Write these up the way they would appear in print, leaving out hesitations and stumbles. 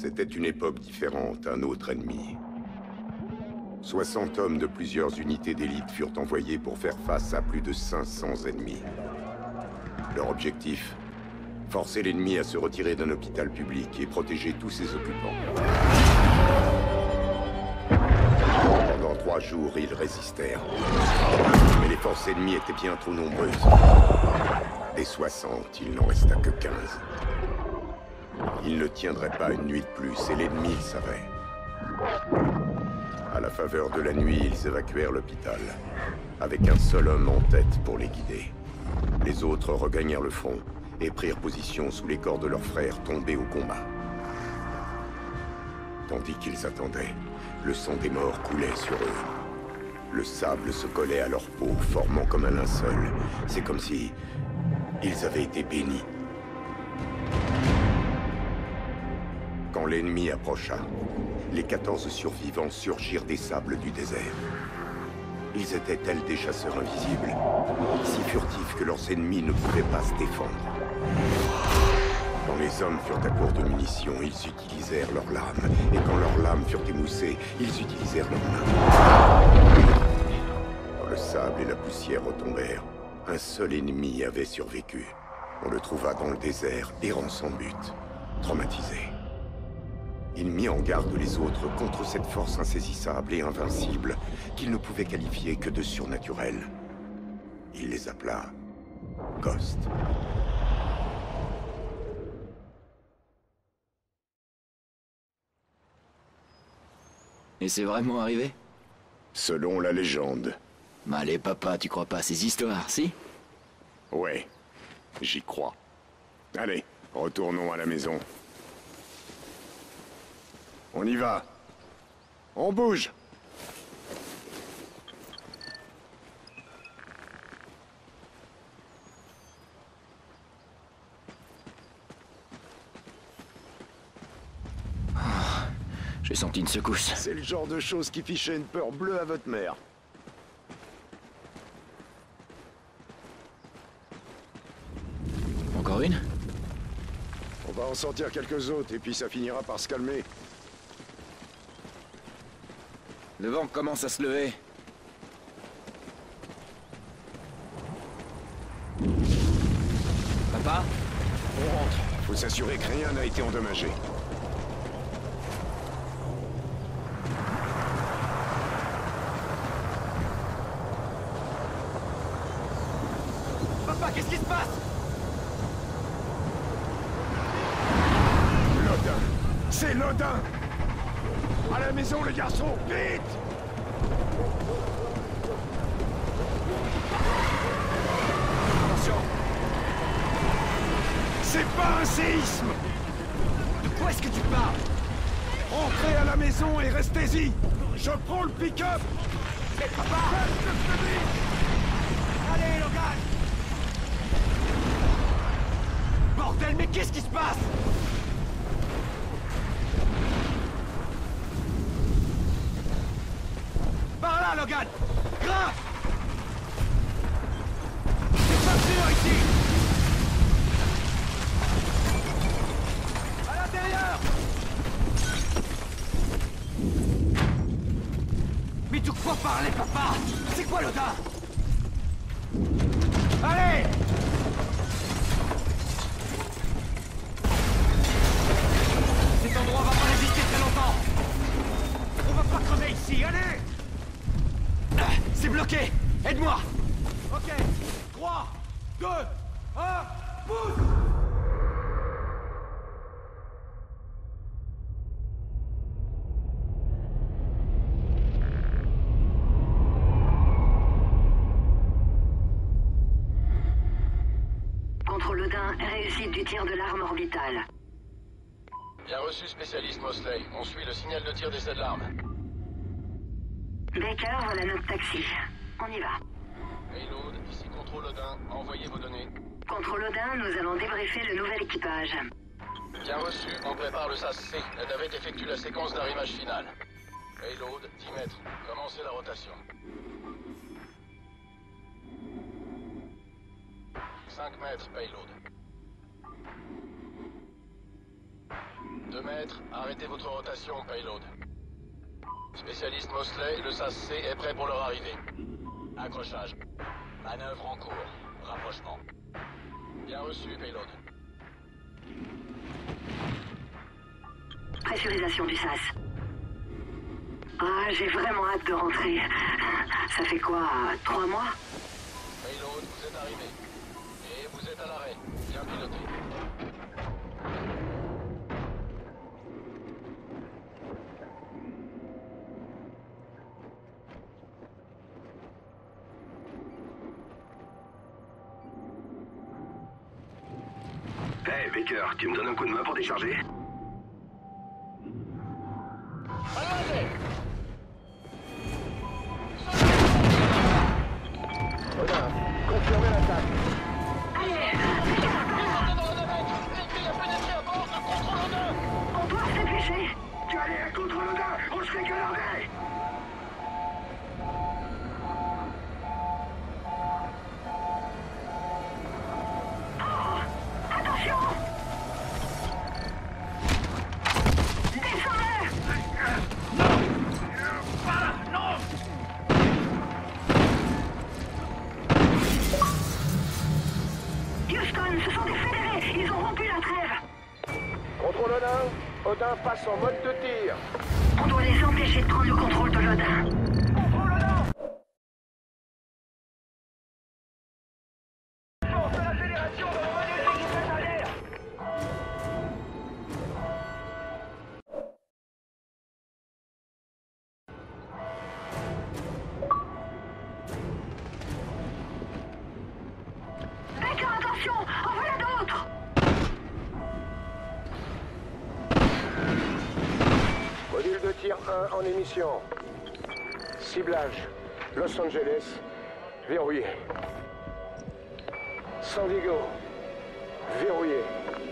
C'était une époque différente, un autre ennemi. 60 hommes de plusieurs unités d'élite furent envoyés pour faire face à plus de 500 ennemis. Leur objectif? Forcer l'ennemi à se retirer d'un hôpital public et protéger tous ses occupants. Pendant 3 jours, ils résistèrent. Mais les forces ennemies étaient bien trop nombreuses. Des 60, il n'en resta que 15. Ils ne tiendraient pas une nuit de plus, et l'ennemi le savait. À la faveur de la nuit, ils évacuèrent l'hôpital, avec un seul homme en tête pour les guider. Les autres regagnèrent le front et prirent position sous les corps de leurs frères tombés au combat. Tandis qu'ils attendaient, le sang des morts coulait sur eux. Le sable se collait à leur peau, formant comme un linceul. C'est comme si ils avaient été bénis. Quand l'ennemi approcha, les 14 survivants surgirent des sables du désert. Ils étaient tels des chasseurs invisibles, si furtifs que leurs ennemis ne pouvaient pas se défendre. Quand les hommes furent à court de munitions, ils utilisèrent leurs lames. Et quand leurs lames furent émoussées, ils utilisèrent leurs mains. Quand le sable et la poussière retombèrent, un seul ennemi avait survécu. On le trouva dans le désert, errant sans but, traumatisé. Il mit en garde les autres contre cette force insaisissable et invincible qu'il ne pouvait qualifier que de surnaturelle. Il les appela Ghost. Et c'est vraiment arrivé? Selon la légende. Bah allez papa, tu crois pas à ces histoires, si? Ouais, j'y crois. Allez, retournons à la maison. On y va. On bouge. J'ai senti une secousse. C'est le genre de choses qui fichait une peur bleue à votre mère. Encore une? On va en sortir quelques autres et puis ça finira par se calmer. Le vent commence à se lever. Papa? On rentre. Faut s'assurer que rien n'a été endommagé. Papa, qu'est-ce qui se passe? Lodin! C'est Lodin! À la maison, les garçons! Vite! Attention! C'est pas un séisme! De quoi est-ce que tu parles? Entrez à la maison et restez-y! Je prends le pick-up! Mais papa! Allez, Logan! Bordel, mais qu'est-ce qui se passe? Par là, Logan! Grimpe! C'est pas sûr ici! À l'intérieur! Mais de quoi parler, papa? C'est quoi, Lodin? Allez! Cet endroit va pas résister très longtemps! On va pas crever ici, allez! C'est bloqué! Aide-moi! Ok, 3, 2, 1, pousse! Contre Lodin, réussite du tir de l'arme orbitale. Bien reçu, spécialiste Mosley. On suit le signal de tir d'essai de l'arme. Baker, voilà notre taxi. On y va. Payload, ici Contrôle Odin. Envoyez vos données. Contre Lodin, nous allons débriefer le nouvel équipage. Bien reçu, on prépare le SAS-C. La navette effectue la séquence d'arrimage final. Payload, 10 mètres. Commencez la rotation. 5 mètres, payload. 2 mètres, arrêtez votre rotation, payload. Spécialiste Mosley, le SAS-C est prêt pour leur arrivée. Accrochage. Manœuvre en cours. Rapprochement. Bien reçu, payload. Pressurisation du SAS. Ah, j'ai vraiment hâte de rentrer. Ça fait quoi, 3 mois? Payload, vous êtes arrivé. Et vous êtes à l'arrêt. Bien piloté. Hey Baker, tu me donnes un coup de main pour décharger? Allez! Confirmez l'attaque. Allez, Descendez dans la navette! L'ennemi a pénétré à bord de contrôle 2! on doit se dépêcher. Tu allais à contre le gars, on serait que l'arrêt. Attention! Descends-le! Houston, ce sont des fédérés. Ils ont rompu la trêve. Contrôle Odin, Odin passe en mode de tir. On doit les empêcher de prendre le contrôle de l'Odin. Baker, attention! En voilà d'autres! Module de tir 1 en émission. Ciblage. Los Angeles. Verrouillé. San Diego. Verrouillé.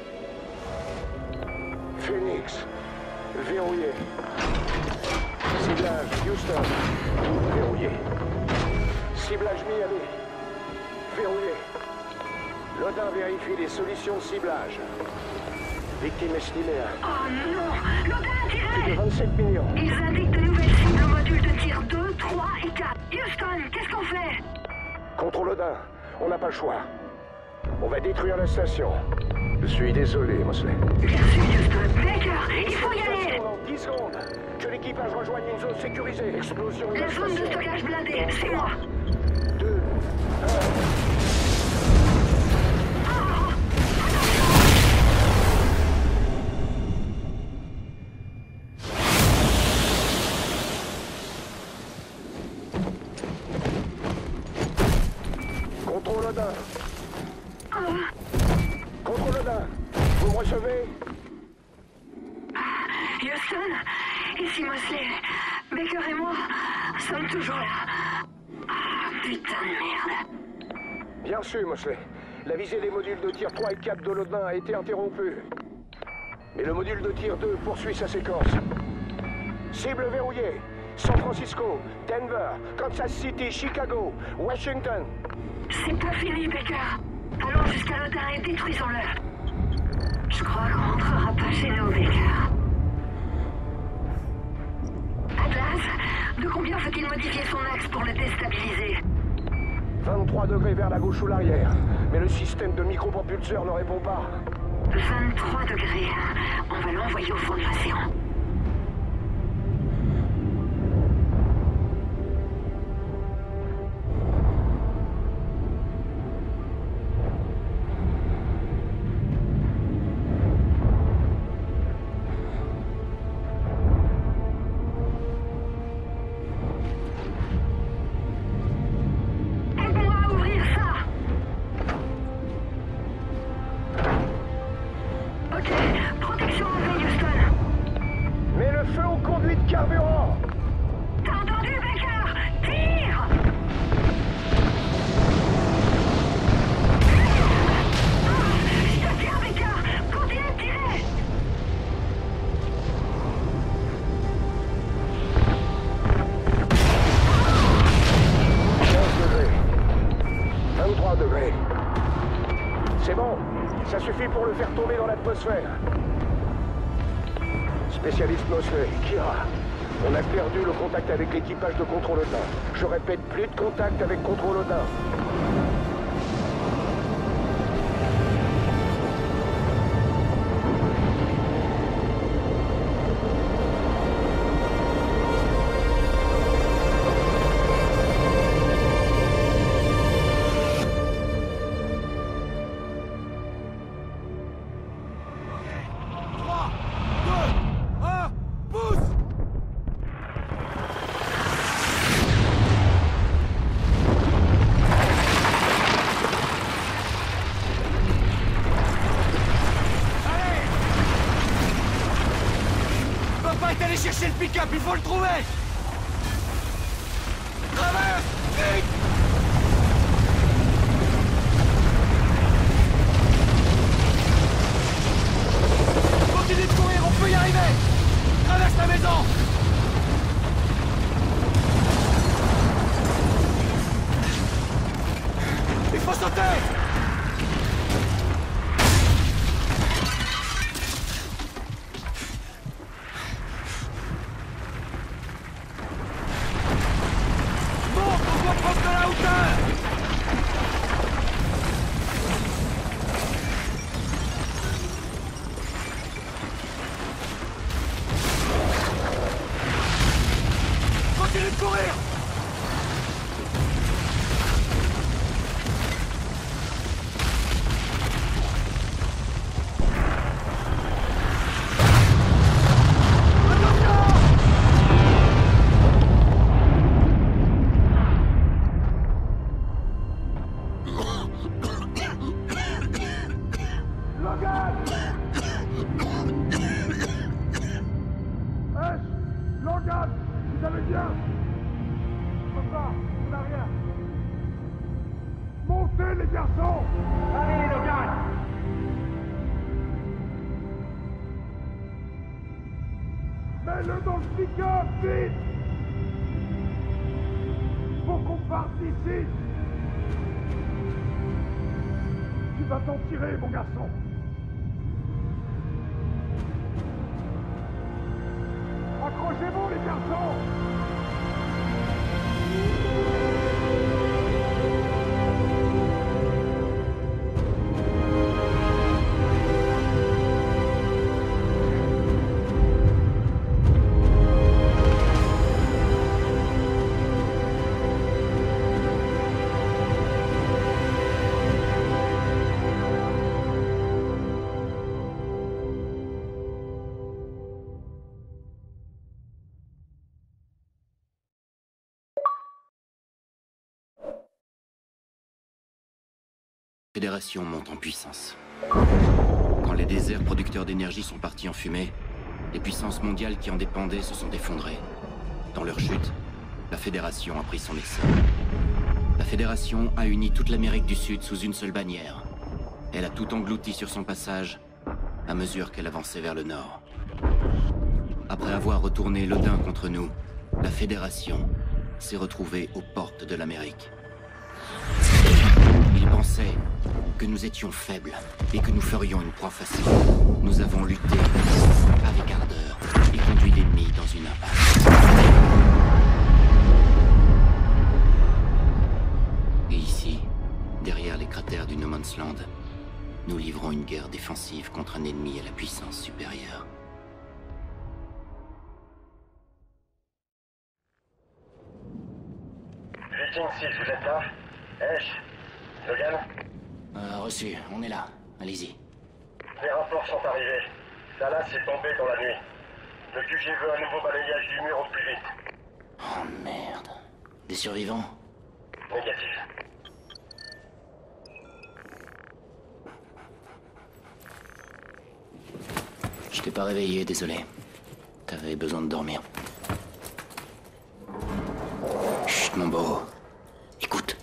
Phoenix. Verrouillé. Ciblage. Houston. Verrouillé. Ciblage Miami. Verrouillé. L'Odin vérifie les solutions de ciblage. Victime estimée à Oh non! L'Odin a plus de tiré! 27 millions. Ils indiquent de nouvelles cibles au module de tir 2, 3 et 4. Houston, qu'est-ce qu'on fait? Contrôle Odin, on n'a pas le choix. On va détruire la station. Je suis désolé, Mosley. Bien sûr, Houston. Baker, il faut y aller! Dans 10 secondes, que l'équipage rejoigne une zone sécurisée. Explosion de La la zone de station. stockage blindée, c'est moi. 2, 1... Contrôle Odin. Contrôle Odin. Vous me recevez? Houston, ici Mosley. Baker et moi sommes toujours là. Ah, putain de merde. Bien sûr, Mosley. La visée des modules de tir 3 et 4 de l'Odin a été interrompue. Mais le module de tir 2 poursuit sa séquence. Cible verrouillée. San Francisco, Denver, Kansas City, Chicago, Washington. C'est pas fini, Baker. Allons jusqu'à l'Odin et détruisons-le. Je crois qu'on rentrera pas chez nous, Baker. Atlas, de combien faut-il modifier son axe pour le déstabiliser? 23 degrés vers la gauche ou l'arrière. Mais le système de micropropulseur ne répond pas. 23 degrés. On va l'envoyer au fond de l'océan. Aide-moi à ouvrir ça! Ok, protection à Houston. Mets le feu aux conduits de carburant. T'as entendu, Baker? Tire! Je te tiens, Baker! Continue de tirer! 23 degrés. C'est bon, ça suffit pour le faire tomber dans l'atmosphère. Spécialiste Mosley, Kira. On a perdu le contact avec l'équipage de Contrôle Odin. Je répète, plus de contact avec Contrôle Odin. Cherchez le pick-up, il faut le trouver! Traverse! Vite! Continue de courir, on peut y arriver! Traverse la maison! Il faut sauter! Continue de courir! Logan, vous allez bien? Papa, on n'a rien. Montez les garçons! Allez, Logan! Mets-le dans le pick-up, vite! Faut qu'on parte d'ici! Tu vas t'en tirer, mon garçon! Accrochez-vous, les garçons! La Fédération monte en puissance. Quand les déserts producteurs d'énergie sont partis en fumée, les puissances mondiales qui en dépendaient se sont effondrées. Dans leur chute, la Fédération a pris son essor. La Fédération a uni toute l'Amérique du Sud sous une seule bannière. Elle a tout englouti sur son passage, à mesure qu'elle avançait vers le nord. Après avoir retourné l'Odin contre nous, la Fédération s'est retrouvée aux portes de l'Amérique. Ils pensaient que nous étions faibles et que nous ferions une proie facile. Nous avons lutté avec ardeur et conduit l'ennemi dans une impasse. Et ici, derrière les cratères du No Man's Land, nous livrons une guerre défensive contre un ennemi à la puissance supérieure. Viking 6, vous êtes là? Esh, Logan? Reçu, on est là. Allez-y. Les rapports sont arrivés. Dallas est tombé dans la nuit. Le QG veut un nouveau balayage du mur au plus vite. Oh merde. Des survivants? Négatif. Je t'ai pas réveillé, désolé. T'avais besoin de dormir. Chut, mon beau. Écoute.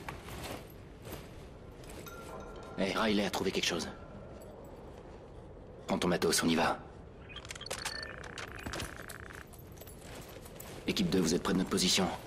Hey, Riley a trouvé quelque chose. Prends ton matos, on y va. Équipe 2, vous êtes près de notre position.